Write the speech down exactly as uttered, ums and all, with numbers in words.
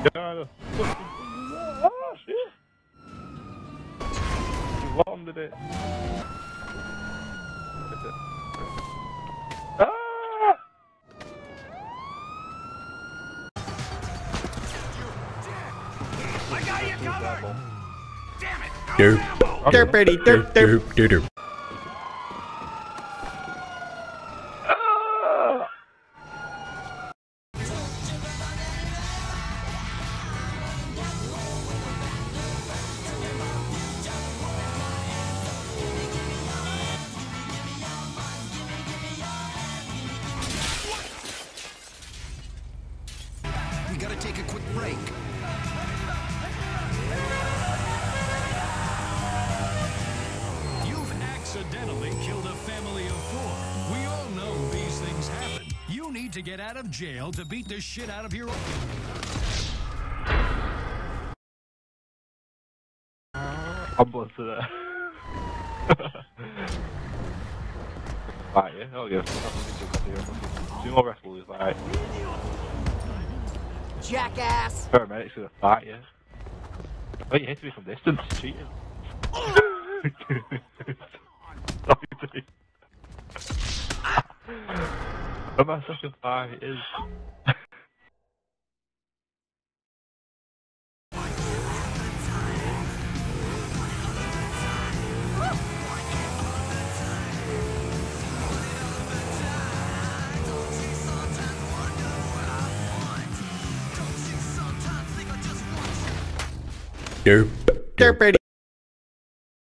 Yeah, oh shit! You landed it. Ah! I got you covered! Damn it! Derp. Derp, Eddie. Derp, derp, derp, derp. We gotta take a quick break. You've accidentally killed a family of four. We all know these things happen. You need to get out of jail to beat the shit out of your own. I'm blessed to that. Right, yeah, oh yeah. Two more wrestlers, like. Jackass! Paramedics gonna fight you. Oh, you hit me from distance, cheating. Oh, my second fight is. Derp. Derp, Eddie.